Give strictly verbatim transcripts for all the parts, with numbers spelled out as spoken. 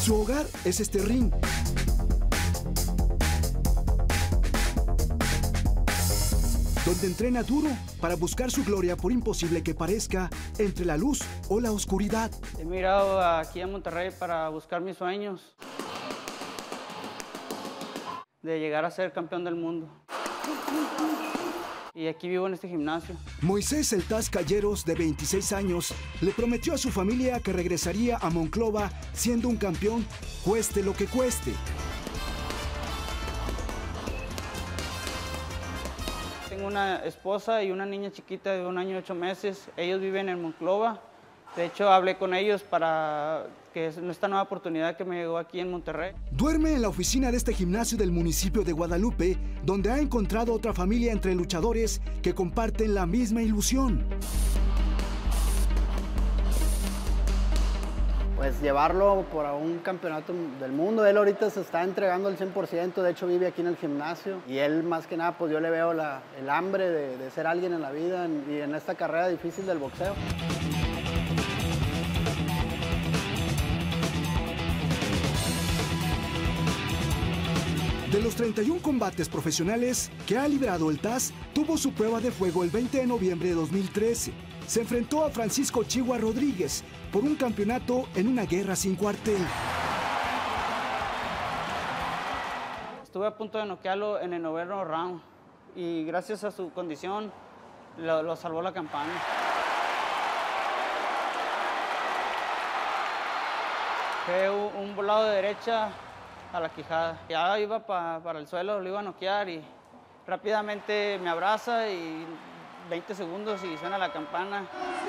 Su hogar es este ring. Donde entrena duro para buscar su gloria, por imposible que parezca, entre la luz o la oscuridad. He mirado aquí a Monterrey para buscar mis sueños de llegar a ser campeón del mundo. Y aquí vivo en este gimnasio. Moisés El Taz Calleros, de veintiséis años, le prometió a su familia que regresaría a Monclova siendo un campeón, cueste lo que cueste. Tengo una esposa y una niña chiquita de un año y ocho meses. Ellos viven en Monclova. De hecho, hablé con ellos para que esta nueva oportunidad que me llegó aquí en Monterrey. Duerme en la oficina de este gimnasio del municipio de Guadalupe, donde ha encontrado otra familia entre luchadores que comparten la misma ilusión. Pues llevarlo por un campeonato del mundo. Él ahorita se está entregando al cien por ciento, de hecho vive aquí en el gimnasio. Y él más que nada, pues yo le veo la, el hambre de, de ser alguien en la vida en, y en esta carrera difícil del boxeo. De los treinta y un combates profesionales que ha librado El Taz, tuvo su prueba de fuego el veinte de noviembre de dos mil trece. Se enfrentó a Francisco Chihuahua Rodríguez por un campeonato en una guerra sin cuartel. Estuve a punto de noquearlo en el noveno round y gracias a su condición lo, lo salvó la campana. Fue un, un volado de derecha a la quijada. Ya iba pa, para el suelo, lo iba a noquear y rápidamente me abraza y veinte segundos y suena la campana.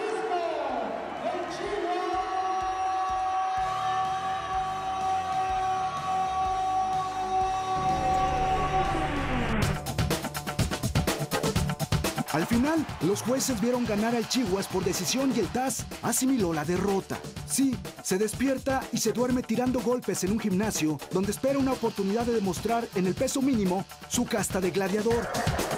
Al final, los jueces vieron ganar al Chihuas por decisión y El Taz asimiló la derrota. Sí, se despierta y se duerme tirando golpes en un gimnasio donde espera una oportunidad de demostrar en el peso mínimo su casta de gladiador.